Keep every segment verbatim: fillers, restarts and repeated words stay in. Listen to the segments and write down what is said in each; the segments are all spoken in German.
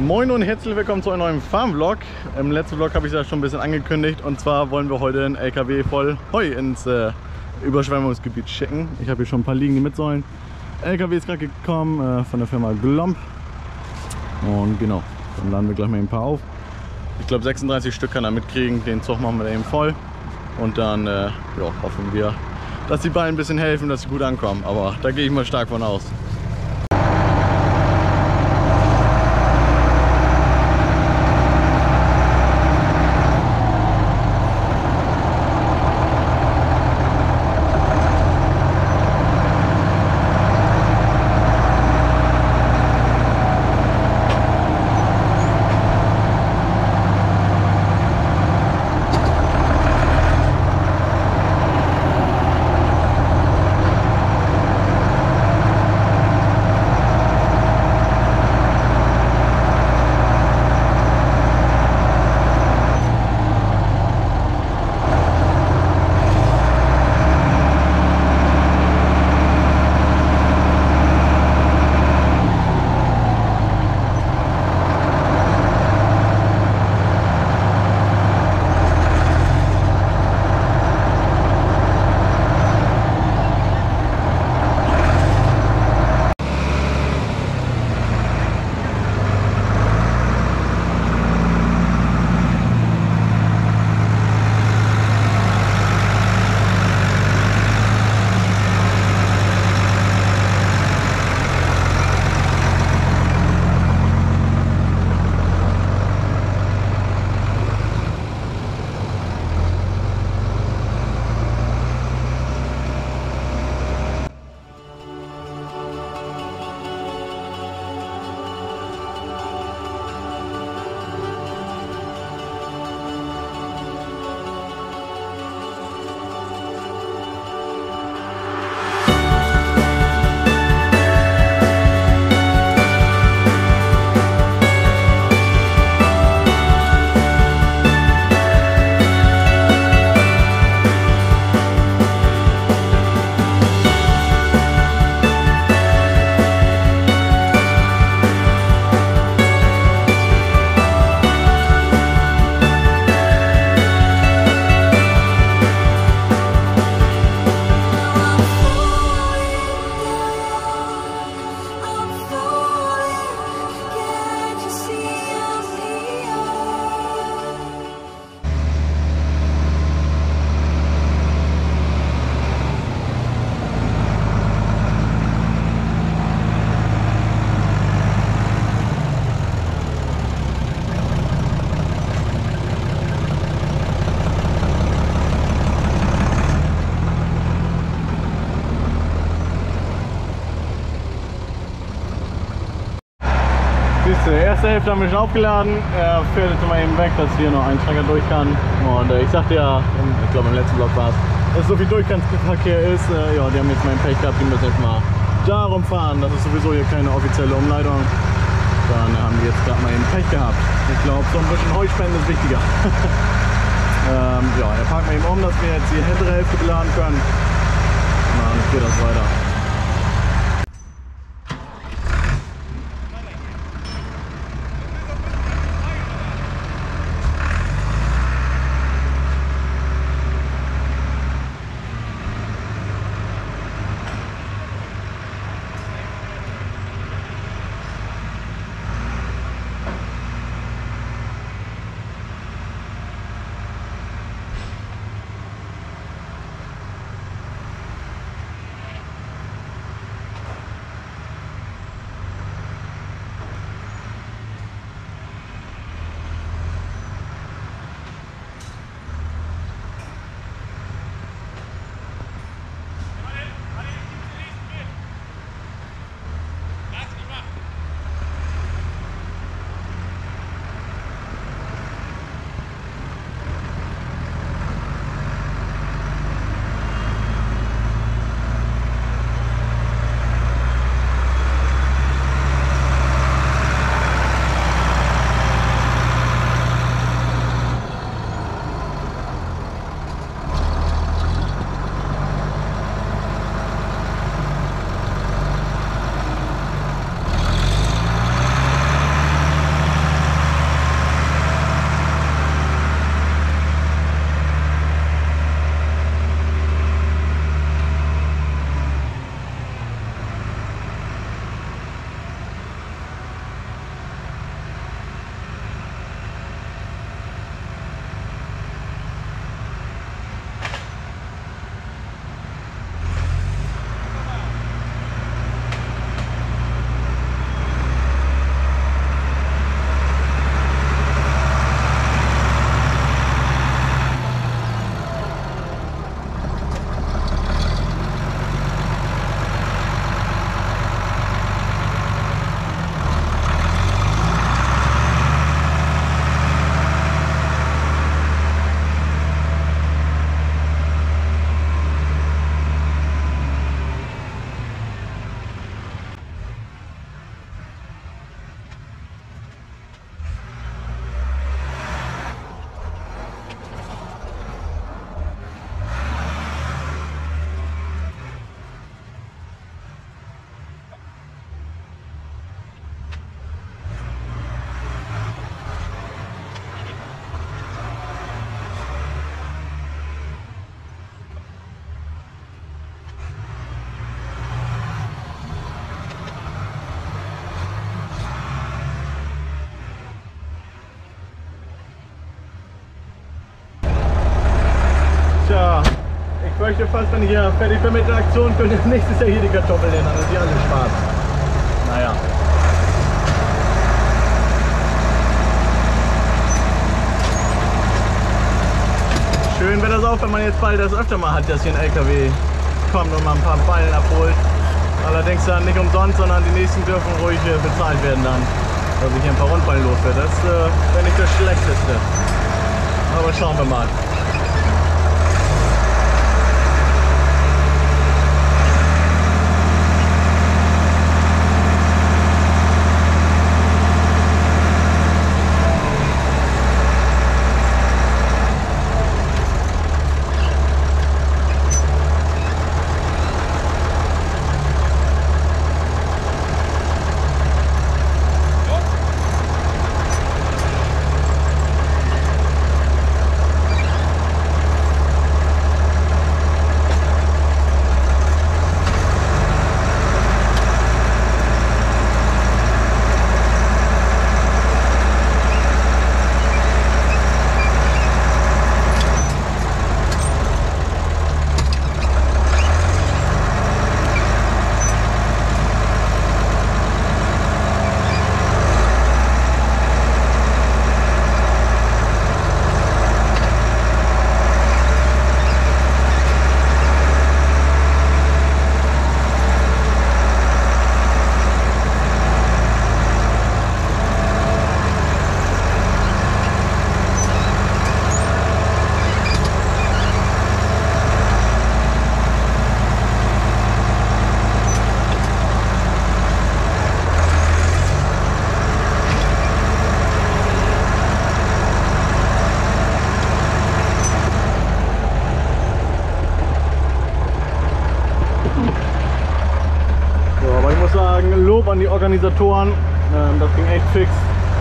Moin und herzlich willkommen zu einem neuen Farmvlog. Im letzten Vlog habe ich es ja schon ein bisschen angekündigt, und zwar wollen wir heute einen L K W voll Heu ins äh, Überschwemmungsgebiet schicken. Ich habe hier schon ein paar liegende Mitsäulen. L K W ist gerade gekommen äh, von der Firma Glomb. Und genau, dann laden wir gleich mal ein paar auf. Ich glaube sechsunddreißig Stück kann er mitkriegen, den Zug machen wir da eben voll. Und dann äh, ja, hoffen wir, dass die Ballen ein bisschen helfen, dass sie gut ankommen. Aber da gehe ich mal stark von aus. Die erste Hälfte haben wir schon aufgeladen. Er fährt jetzt mal eben weg, dass hier noch ein Trecker durch kann. Und äh, ich sagte ja, ich glaube im letzten Vlog war es, dass so viel Durchgangsverkehr ist. Äh, ja, die haben jetzt mal einen Pech gehabt, die müssen jetzt mal darum fahren. Das ist sowieso hier keine offizielle Umleitung. Dann haben die jetzt gerade mal eben Pech gehabt. Ich glaube, so ein bisschen Heuspenden ist wichtiger. ähm, ja, er parkt mal eben um, dass wir jetzt die hintere Hälfte beladen können. Und dann geht das weiter. möchte fast, wenn ich hier fertig bin mit der Aktion, könnte nächstes Jahr hier die Kartoffeln hin, dann ist die alle schwarz. Naja. Schön wäre das auch, wenn man jetzt bald das öfter mal hat, dass hier ein L K W kommt und mal ein paar Ballen abholt. Allerdings dann nicht umsonst, sondern die nächsten dürfen ruhig äh, bezahlt werden dann, dass ich hier ein paar Rundballen los wird. Das äh, wäre nicht das Schlechteste. Aber schauen wir mal. Lob an die Organisatoren, ähm, das ging echt fix.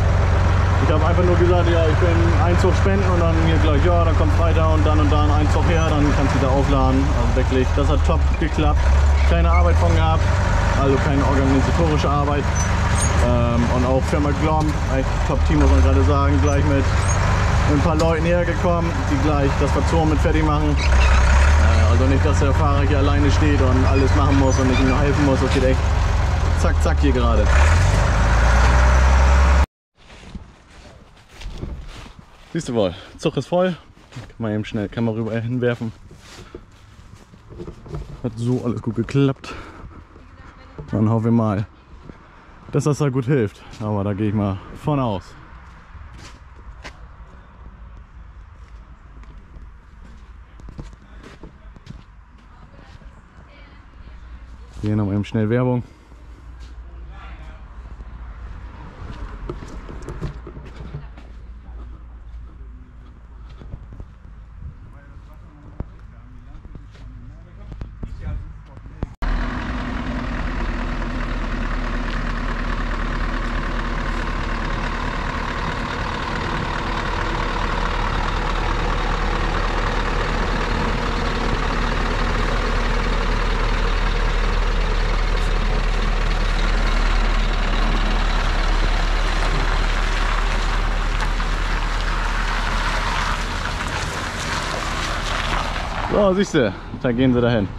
Ich habe einfach nur gesagt, ja, ich will einen Zug spenden und dann hier gleich, ja, dann kommt weiter und dann und dann ein Zug her, dann kannst du wieder aufladen. Also wirklich, das hat top geklappt. Keine Arbeit von gehabt, also keine organisatorische Arbeit. Ähm, und auch Firma Glom, echt Top-Team muss man gerade sagen, gleich mit ein paar Leuten hergekommen, die gleich das Verzorn mit fertig machen. Äh, also nicht, dass der Fahrer hier alleine steht und alles machen muss und ich ihm nur helfen muss, das geht echt zack, zack hier gerade. Siehst du wohl, Zug ist voll. Kann man eben schnell Kamera rüber hinwerfen. Hat so alles gut geklappt. Dann hoffen wir mal, dass das da gut hilft. Aber da gehe ich mal von aus. Hier noch eben schnell Werbung. So, siehst du, da gehen sie dahin.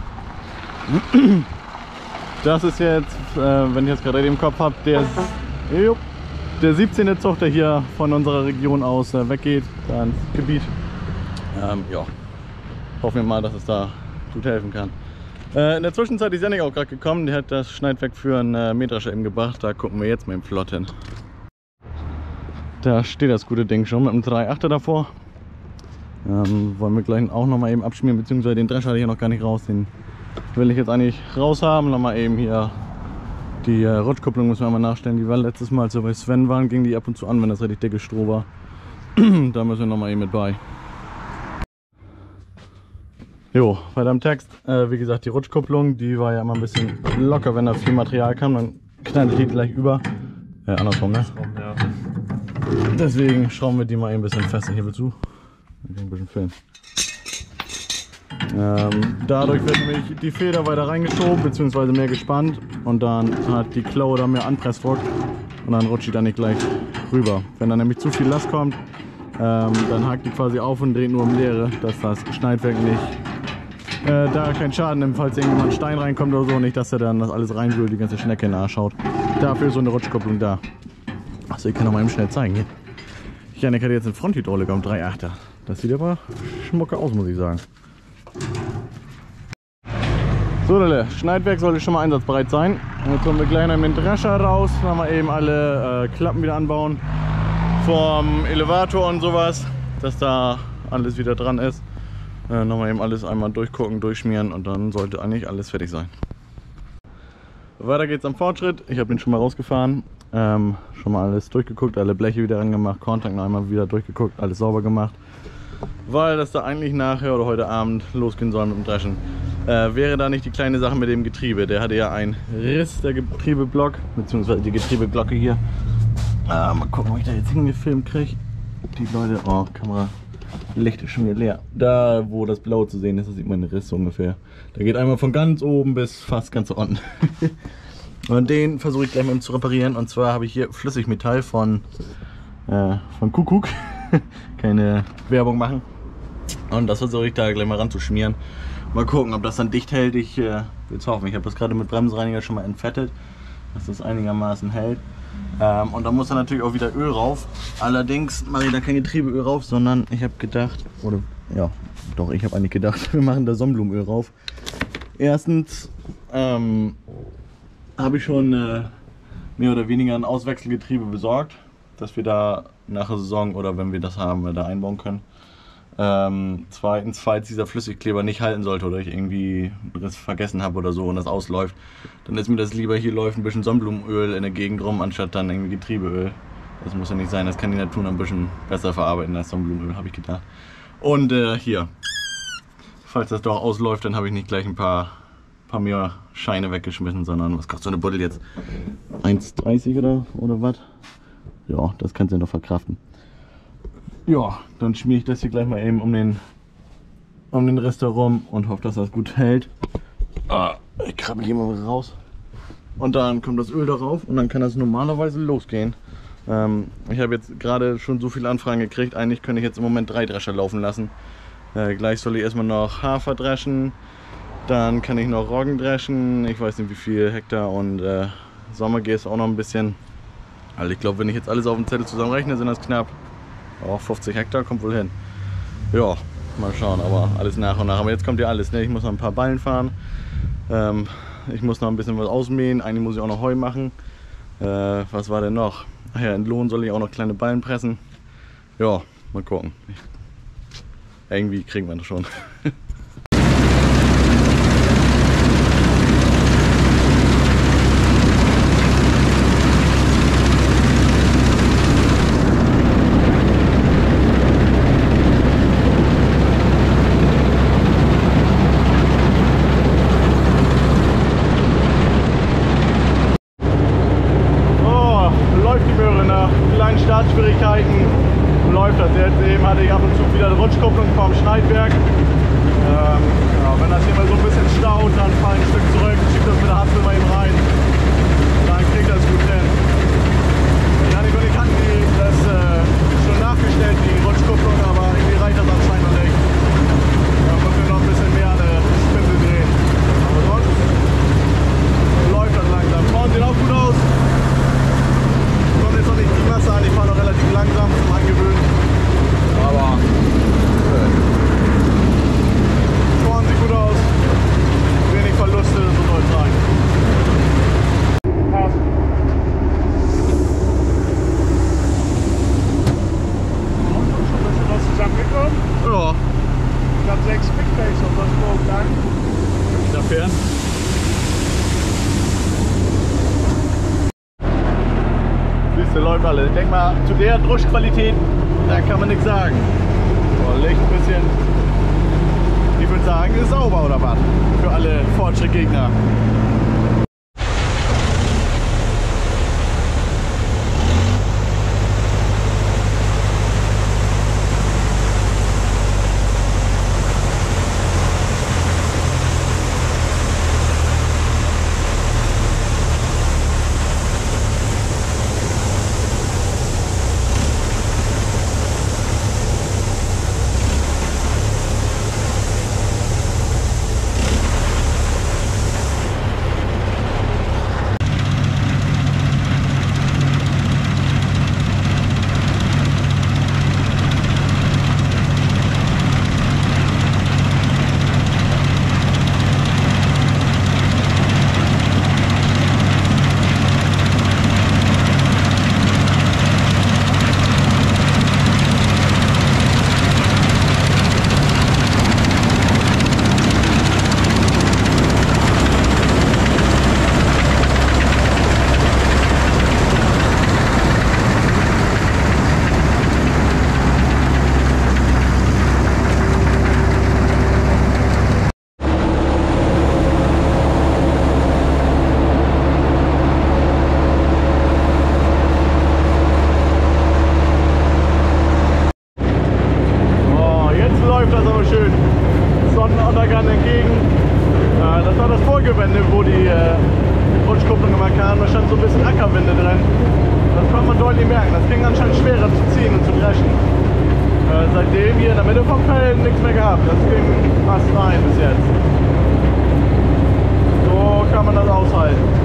Das ist jetzt, äh, wenn ich jetzt gerade im Kopf habe, der, der siebzehnte Zug, der hier von unserer Region aus äh, weggeht, da ins Gebiet. Ähm, ja, hoffen wir mal, dass es da gut helfen kann. Äh, in der Zwischenzeit ist Janik auch gerade gekommen, der hat das Schneidwerk für einen äh, Mähdrescher eben gebracht, da gucken wir jetzt mal im Flott hin. Da steht das gute Ding schon mit einem drei Komma achter davor. Ähm, wollen wir gleich auch noch mal eben abschmieren, beziehungsweise den Drescher hatte ich ja noch gar nicht raus. Den will ich jetzt eigentlich raus haben. Noch mal eben hier die äh, Rutschkupplung müssen wir mal nachstellen. Die war letztes Mal, als wir bei Sven waren, ging die ab und zu an, wenn das richtig dicke Stroh war. Da müssen wir noch mal eben mit bei. Jo, weiter im Text. Äh, wie gesagt, die Rutschkupplung, die war ja immer ein bisschen locker, wenn da viel Material kam, dann knallt die gleich über. Ja, andersrum, ne? Ja. Deswegen schrauben wir die mal eben ein bisschen fester. Hier willst du? Ein bisschen filmen. Ähm, dadurch wird nämlich die Feder weiter reingeschoben bzw. mehr gespannt und dann hat die Klaue da mehr Anpressdruck und dann rutscht die dann nicht gleich rüber. Wenn dann nämlich zu viel Last kommt, ähm, dann hakt die quasi auf und dreht nur um Leere, dass das Schneidwerk nicht äh, da keinen Schaden nimmt, falls irgendjemand ein Stein reinkommt oder so, nicht, dass er dann das alles reinwühlt, die ganze Schnecke nachschaut. Dafür ist so eine Rutschkupplung da. Achso, ich kann noch mal eben schnell zeigen hier. Janik hat jetzt eine Fronthydraulik am drei Komma achter. Das sieht aber schmucke aus, muss ich sagen. So, Leute, Schneidwerk sollte schon mal einsatzbereit sein. Jetzt kommen wir gleich noch mit dem Drescher raus. Dann haben wir eben alle äh, Klappen wieder anbauen. Vom Elevator und sowas, dass da alles wieder dran ist. Äh, nochmal eben alles einmal durchgucken, durchschmieren und dann sollte eigentlich alles fertig sein. Weiter geht's am Fortschritt. Ich habe den schon mal rausgefahren. Ähm, schon mal alles durchgeguckt, alle Bleche wieder angemacht, Kontakt noch einmal wieder durchgeguckt, alles sauber gemacht. Weil das da eigentlich nachher oder heute Abend losgehen soll mit dem Dreschen. Äh, wäre da nicht die kleine Sache mit dem Getriebe. Der hatte ja einen Riss, der Getriebeblock, beziehungsweise die Getriebeglocke hier. Äh, mal gucken, ob ich da jetzt hingefilmt kriege. Die Leute, oh, Kamera, Licht ist schon wieder leer. Da, wo das Blaue zu sehen ist, da sieht man den Riss ungefähr. Der geht einmal von ganz oben bis fast ganz unten. Und den versuche ich gleich mal zu reparieren. Und zwar habe ich hier Flüssigmetall von, äh, von Kuckuck. Keine Werbung machen. Und das versuche ich da gleich mal ranzuschmieren. Mal gucken, ob das dann dicht hält. Ich äh, will es hoffen. Ich habe das gerade mit Bremsenreiniger schon mal entfettet, dass das einigermaßen hält. Ähm, und da muss dann natürlich auch wieder Öl rauf. Allerdings mache ich da kein Getriebeöl rauf, sondern ich habe gedacht, oder ja, doch, ich habe eigentlich gedacht, wir machen da Sonnenblumenöl rauf. Erstens ähm, habe ich schon äh, mehr oder weniger ein Auswechselgetriebe besorgt, dass wir da nach der Saison oder wenn wir das haben, da einbauen können. Ähm, zweitens, falls dieser Flüssigkleber nicht halten sollte oder ich irgendwie das vergessen habe oder so und das ausläuft, dann ist mir das lieber, hier läuft ein bisschen Sonnenblumenöl in der Gegend rum, anstatt dann irgendwie Getriebeöl. Das muss ja nicht sein, das kann die Natur ein bisschen besser verarbeiten als Sonnenblumenöl, habe ich gedacht. Und äh, hier, falls das doch ausläuft, dann habe ich nicht gleich ein paar, paar mehr Scheine weggeschmissen, sondern was kostet so eine Buddel jetzt? eins dreißig oder, oder was? Ja, das kannst du ja noch verkraften. Ja, dann schmiere ich das hier gleich mal eben um den, um den Rest herum und hoffe, dass das gut hält. Ah, ich krabbe hier mal raus. Und dann kommt das Öl darauf und dann kann das normalerweise losgehen. Ähm, ich habe jetzt gerade schon so viele Anfragen gekriegt. Eigentlich könnte ich jetzt im Moment drei Drescher laufen lassen. Äh, gleich soll ich erstmal noch Hafer dreschen. Dann kann ich noch Roggen dreschen. Ich weiß nicht wie viel Hektar und äh, Sommergäste auch noch ein bisschen. Also ich glaube, wenn ich jetzt alles auf dem Zettel zusammenrechne, sind das knapp oh, fünfzig Hektar, kommt wohl hin. Ja, mal schauen, aber alles nach und nach. Aber jetzt kommt ja alles, ne? Ich muss noch ein paar Ballen fahren. Ähm, ich muss noch ein bisschen was ausmähen. Eigentlich muss ich auch noch Heu machen. Äh, was war denn noch? Ach ja, in Lohn soll ich auch noch kleine Ballen pressen. Ja, mal gucken. Irgendwie kriegen wir das schon. Startschwierigkeiten läuft das jetzt eben, hatte ich ab und zu wieder eine Rutschkupplung vom Schneidwerk. Ähm, ja, wenn das hier mal so ein bisschen staut, dann fall ich ein Stück zurück, schiebe das mit der Haspel mal eben rein. Dann kriegt das gut hin. Janik und ich hatten die, das äh, schon nachgestellt, die Rutschkupplung, aber irgendwie reicht das anscheinend noch nicht. Da müssen wir noch ein bisschen mehr an der Spindel drehen. Aber sonst läuft das langsam. Vorne sieht auch gut aus. Kommt jetzt noch nicht die Masse an, ich fahre noch relativ langsam zum Angewöhnen. Aber äh, vorne sieht gut aus, wenig Verluste, so soll es sein. Passt. Schon ein bisschen was zusammengekommen? Ja. Ich habe sechs Quickbase auf das Boot lang. Inwiefern? Läuft alle. Ich denke mal, zu der Druschqualität, da kann man nichts sagen. So, Licht ein bisschen, ich würde sagen, ist sauber oder was? Für alle Fortschrittgegner. hier in der Mitte vom Feld nichts mehr gehabt. Das ging fast rein bis jetzt. So kann man das aushalten.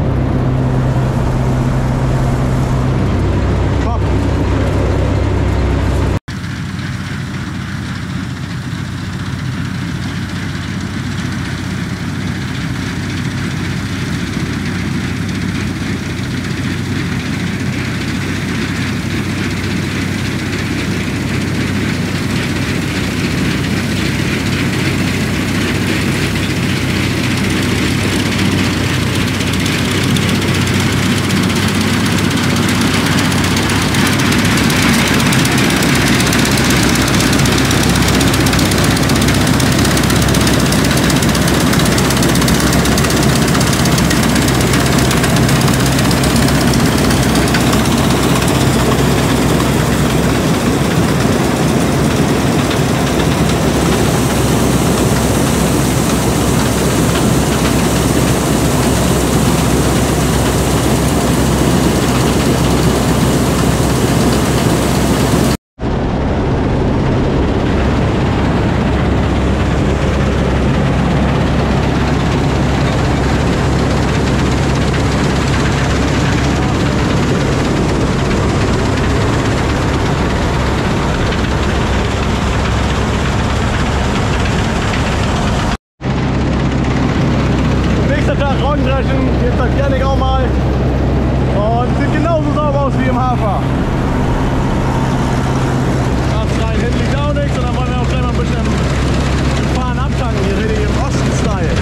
Jetzt sagt Jannik auch mal und sieht genauso sauber aus wie im Hafer. Das rein, hinten liegt auch nichts und dann wollen wir auch gleich mal ein bisschen fahren abtanken, hier richtig im Osten-Style.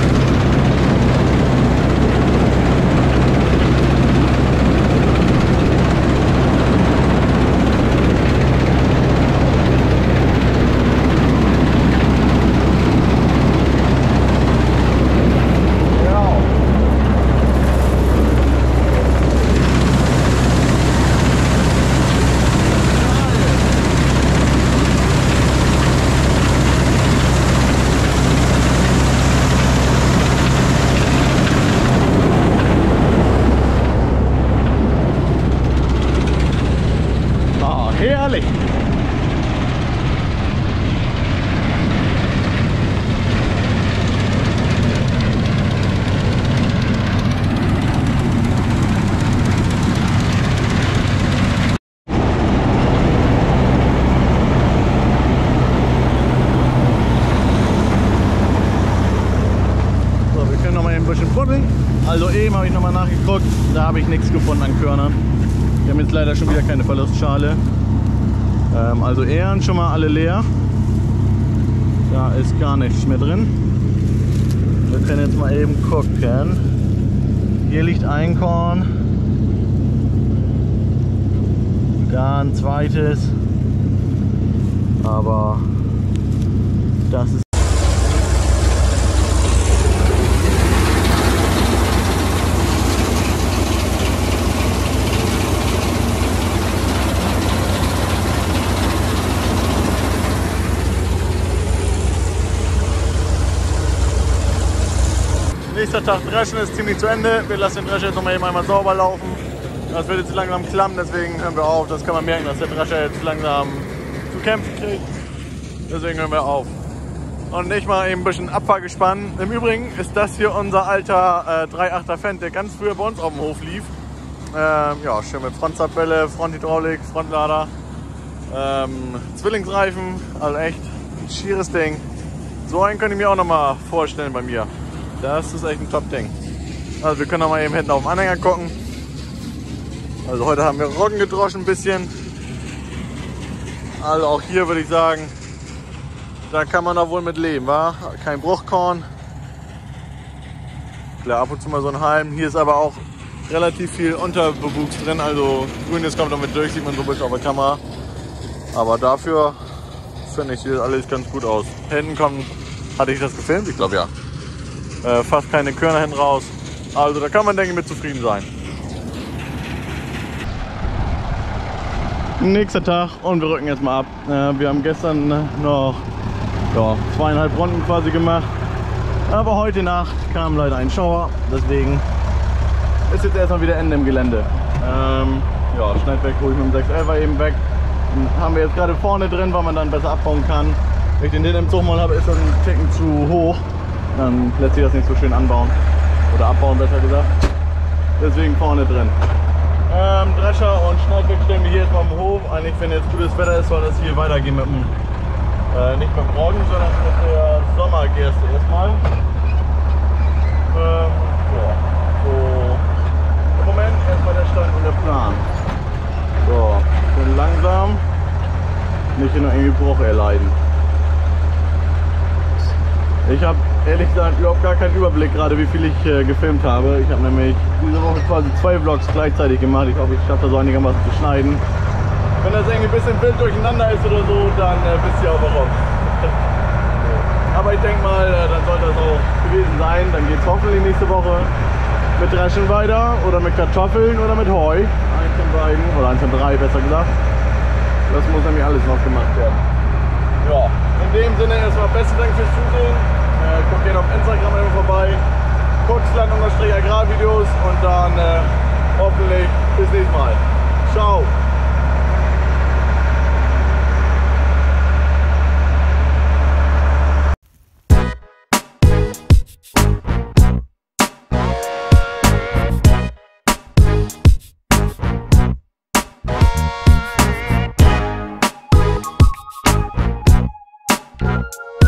Herrlich! So, wir können noch mal ein bisschen buddeln. Also eben habe ich noch mal nachgeguckt, da habe ich nichts gefunden an Körnern. Wir haben jetzt leider schon wieder keine Verlustschale. Ähm, also Ähren schon mal alle leer. Da ist gar nichts mehr drin. Wir können jetzt mal eben gucken. Hier liegt ein Korn. Da ein zweites. Aber das ist nächster Tag Dreschen ist ziemlich zu Ende. Wir lassen den Drescher jetzt noch mal eben einmal sauber laufen. Das wird jetzt langsam klamm, deswegen hören wir auf. Das kann man merken, dass der Drescher jetzt langsam zu kämpfen kriegt. Deswegen hören wir auf. Und ich mal eben ein bisschen Abfahrgespann. Im Übrigen ist das hier unser alter äh, drei Komma achter Fendt, der ganz früher bei uns auf dem Hof lief. Ähm, ja, schön mit Frontzapfelle, Fronthydraulik, Frontlader, ähm, Zwillingsreifen, also echt ein schieres Ding. So einen könnte ich mir auch noch mal vorstellen bei mir. Das ist echt ein Top-Ding. Also wir können noch mal eben hinten auf den Anhänger gucken. Also heute haben wir Roggen gedroschen ein bisschen. Also auch hier würde ich sagen, da kann man doch wohl mit leben, wa? Kein Bruchkorn. Klar, ab und zu mal so ein Halm. Hier ist aber auch relativ viel Unterbewuchs drin. Also grünes kommt damit durch, sieht man so ein bisschen auf der Kamera. Aber dafür finde ich, sieht alles ganz gut aus. Hinten kommen, hatte ich das gefilmt? Ich glaube ja. Äh, fast keine Körner hinten raus. Also da kann man, denke ich, mit zufrieden sein. Nächster Tag und wir rücken jetzt mal ab. Äh, wir haben gestern noch ja, zweieinhalb Runden quasi gemacht. Aber heute Nacht kam leider ein Schauer. Deswegen ist jetzt erstmal wieder Ende im Gelände. Ähm, ja, Schneidwerk hole ich mit dem sechs elfer eben weg. Den haben wir jetzt gerade vorne drin, weil man dann besser abbauen kann. Wenn ich den hinten im Zug mal habe, ist das ein Ticken zu hoch. Dann lässt sich das nicht so schön anbauen. Oder abbauen, besser gesagt. Deswegen vorne drin. Ähm, Drescher und Schneidweg stellen wir hier jetzt mal im Hof. Eigentlich, wenn jetzt gutes Wetter ist, soll das hier weitergehen mit dem, äh, nicht mit dem Roggen, sondern mit der Sommergerste erstmal. Ähm, ja, so. Im Moment erstmal der Stand und der Plan. So, schön langsam. Nicht nur irgendwie Bruch erleiden. Ich habe ehrlich gesagt überhaupt gar keinen Überblick gerade, wie viel ich äh, gefilmt habe. Ich habe nämlich diese Woche quasi zwei Vlogs gleichzeitig gemacht. Ich hoffe, ich schaffe das so einigermaßen zu schneiden. Wenn das irgendwie ein bisschen wild durcheinander ist oder so, dann äh, wisst ihr auch warum. Aber ich denke mal, äh, dann sollte das auch gewesen sein. Dann geht es hoffentlich nächste Woche mit Dreschen weiter oder mit Kartoffeln oder mit Heu. Eins von beiden oder eins von drei besser gesagt. Das muss nämlich alles noch gemacht werden. Ja, in dem Sinne erstmal besten Dank fürs Zusehen. Äh, guckt gerne auf Instagram immer vorbei. Kurzland-Agrarvideos und dann äh, hoffentlich bis nächstes Mal. Ciao! We'll be right back.